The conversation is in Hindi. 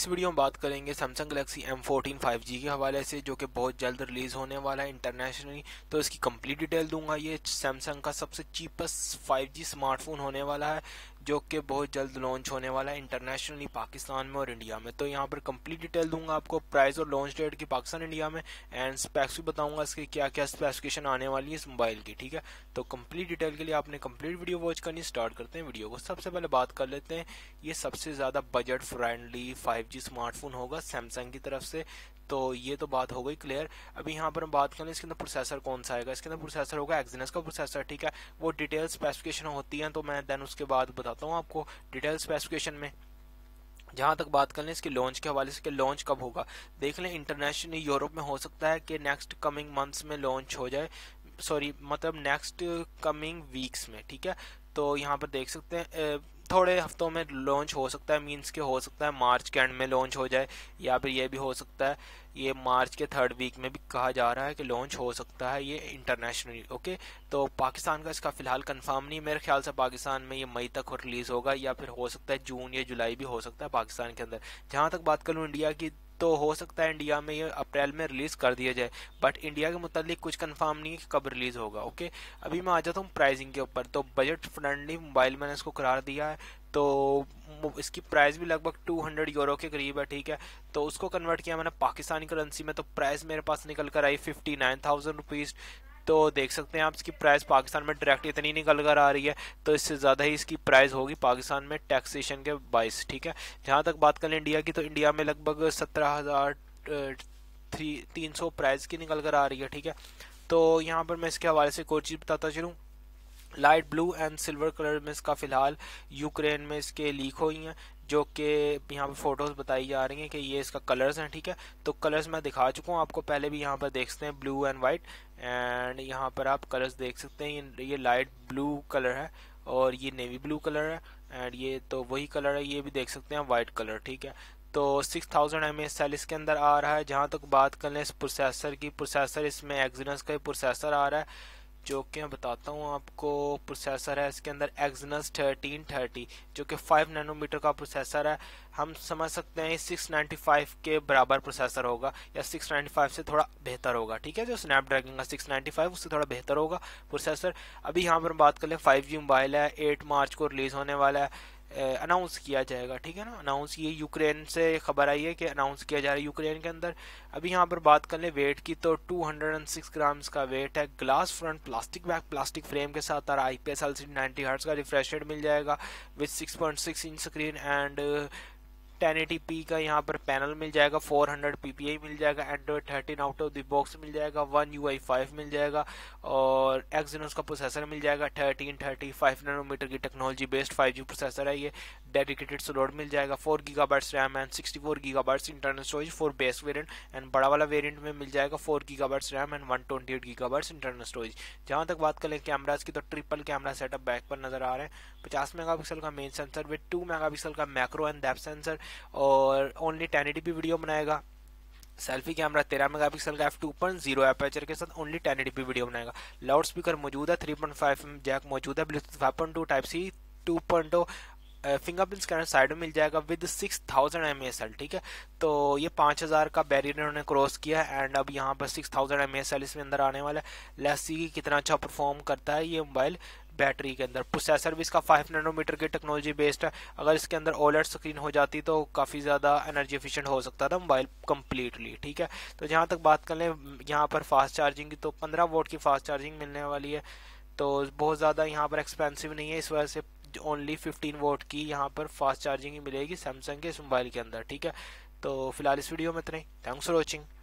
इस वीडियो में बात करेंगे सैमसंग गैलेक्सी M14 5G के हवाले से, जो कि बहुत जल्द रिलीज़ होने वाला है इंटरनेशनली। तो इसकी कंप्लीट डिटेल दूंगा। ये सैमसंग का सबसे चीपेस्ट 5G स्मार्टफोन होने वाला है, जो कि बहुत जल्द लॉन्च होने वाला है इंटरनेशनली, पाकिस्तान में और इंडिया में। तो यहाँ पर कंप्लीट डिटेल दूंगा आपको, प्राइस और लॉन्च डेट की पाकिस्तान इंडिया में, एंड स्पेक्स भी बताऊंगा इसके क्या क्या स्पेसिफिकेशन आने वाली है इस मोबाइल की। ठीक है, तो कंप्लीट डिटेल के लिए आपने कंप्लीट वीडियो वॉच करनी। स्टार्ट करते हैं वीडियो को। सबसे पहले बात कर लेते हैं, ये सबसे ज़्यादा बजट फ्रेंडली 5G स्मार्टफोन होगा सैमसंग की तरफ से। तो ये तो बात हो गई क्लियर। अभी यहाँ पर हम बात करें इसके अंदर प्रोसेसर कौन सा आएगा। इसके अंदर प्रोसेसर होगा एक्सिनस का प्रोसेसर। ठीक है, वो डिटेल स्पेसिफिकेशन होती है तो मैं देन उसके बाद बताता हूँ आपको डिटेल स्पेसिफिकेशन में। जहाँ तक बात कर लें इसके लॉन्च के हवाले से, कि लॉन्च कब होगा, देख लें इंटरनेशनली यूरोप में हो सकता है कि नेक्स्ट कमिंग मंथ्स में लॉन्च हो जाए, सॉरी मतलब नेक्स्ट कमिंग वीक्स में। ठीक है, तो यहाँ पर देख सकते हैं थोड़े हफ्तों में लॉन्च हो सकता है, मींस के हो सकता है मार्च के एंड में लॉन्च हो जाए, या फिर ये भी हो सकता है ये मार्च के थर्ड वीक में भी कहा जा रहा है कि लॉन्च हो सकता है ये इंटरनेशनली। ओके, तो पाकिस्तान का इसका फिलहाल कंफर्म नहीं, मेरे ख्याल से पाकिस्तान में ये मई तक रिलीज़ होगा, या फिर हो सकता है जून या जुलाई भी हो सकता है पाकिस्तान के अंदर। जहाँ तक बात करूँ इंडिया की, तो हो सकता है इंडिया में ये अप्रैल में रिलीज़ कर दिया जाए, बट इंडिया के मुतालिक कुछ कंफर्म नहीं है कि कब रिलीज़ होगा। ओके, अभी मैं आ जाता हूँ प्राइसिंग के ऊपर। तो बजट फ्रेंडली मोबाइल मैंने इसको करार दिया है, तो इसकी प्राइस भी लगभग 200 यूरो के करीब है। ठीक है, तो उसको कन्वर्ट किया मैंने पाकिस्तानी करेंसी में, तो प्राइस मेरे पास निकल कर आई 59,000 रुपीज़। तो देख सकते हैं आप इसकी प्राइस पाकिस्तान में डायरेक्ट इतनी निकल कर आ रही है, तो इससे ज़्यादा ही इसकी प्राइस होगी पाकिस्तान में टैक्सेशन के बाइस। ठीक है, जहाँ तक बात करें इंडिया की, तो इंडिया में लगभग 17,300 प्राइस की निकल कर आ रही है। ठीक है, तो यहाँ पर मैं इसके हवाले से एक और चीज़ बताता चलूँ। Light blue and silver colour में इसका फ़िलहाल यूक्रेन में इसके लीक हुई हैं, जो कि यहाँ पर फ़ोटोज़ बताई जा रही हैं कि ये इसका कलर्स हैं। ठीक है, तो कलर्स मैं दिखा चुका हूँ आपको पहले भी, यहाँ पर देख सकते हैं ब्लू एंड वाइट, एंड यहाँ पर आप कलर्स देख सकते हैं। ये लाइट ब्लू कलर है और ये नेवी ब्लू कलर है, एंड ये तो वही कलर है, ये भी देख सकते हैं वाइट कलर। ठीक है, तो 6000 mAh सेल इसके अंदर आ रहा है। जहाँ तक बात कर लें इस प्रोसेसर की, प्रोसेसर इसमें एक्सिनस का प्रोसेसर आ रहा है, जो कि मैं बताता हूँ आपको। प्रोसेसर है इसके अंदर एक्सिनस 1330, जो कि 5 नैनोमीटर का प्रोसेसर है। हम समझ सकते हैं 695 के बराबर प्रोसेसर होगा, या 695 से थोड़ा बेहतर होगा। ठीक है, जो स्नैपड्रैगन का 695 उससे थोड़ा बेहतर होगा प्रोसेसर। अभी यहाँ पर बात कर लें 5G मोबाइल है, 8 मार्च को रिलीज़ होने वाला है, अनाउंस किया जाएगा। ठीक है ना, अनाउंस, ये यूक्रेन से खबर आई है कि अनाउंस किया जा रहा है यूक्रेन के अंदर। अभी यहाँ पर बात कर लें वेट की, तो 206 ग्राम्स का वेट है। Glass front plastic back plastic frame के साथ आ रहा है। IPS LCD 90 हर्ट्ज का रिफ्रेश रेट मिल जाएगा with 6.6 inch screen, and 1080p का यहाँ पर पैनल मिल जाएगा। 400 PPI मिल जाएगा। Android 13 out of the box मिल जाएगा। 1 UI 5 मिल जाएगा, और एक्सिनोस का प्रोसेसर मिल जाएगा 1330। 5 नैनोमीटर की टेक्नोलॉजी बेस्ड 5G प्रोसेसर है ये। डेडिकेटेड स्लॉट मिल जाएगा। 4 GB RAM and 64 GB internal storage for base variant, and बड़ा वाला वेरिएंट में मिल जाएगा 4 GB RAM and 128 GB internal storage. जहाँ तक बात करें कैमराज की, तो ट्रिपल कैमरा सेटअप बैक पर नजर आ रहे हैं। 50 मेगापिक्सल का मेन सेंसर विद 2 मेगापिक्सल का मैक्रो एंड डेप्थ सेंसर, और ओनली 1080p वीडियो बनाएगा। सेल्फी कैमरा 13 मेगापिक्सल का f2.0 एपर्चर के साथ ओनली 1080p वीडियो बनाएगा। लाउड स्पीकर मौजूद है, 3.5mm जैक मौजूद है, Bluetooth 5.2 type C 2.0, fingerprint scanner side में मिल जाएगा विद 6000 mAh सेल। ठीक है, तो ये 5000 का बैरियर इन्होंने क्रॉस किया है, एंड अब यहाँ पर 6000 mAh सेल इसमें अंदर आने वाला है। लेट्स सी कि कितना अच्छा परफॉर्म करता है ये मोबाइल बैटरी के अंदर। प्रोसेसर भी इसका 5 नैनोमीटर की टेक्नोलॉजी बेस्ड है। अगर इसके अंदर OLED स्क्रीन हो जाती तो काफ़ी ज़्यादा एनर्जी एफिशिएंट हो सकता था मोबाइल कम्प्लीटली। ठीक है, तो जहाँ तक बात कर लें यहाँ पर फास्ट चार्जिंग की, तो 15 वोट की फास्ट चार्जिंग मिलने वाली है, तो बहुत ज़्यादा यहाँ पर एक्सपेंसिव नहीं है, इस वजह से ओनली 15 वोट की यहाँ पर फास्ट चार्जिंग ही मिलेगी सैमसंग के इस मोबाइल के अंदर। ठीक है, तो फिलहाल इस वीडियो में इतना ही। Thanks for watching.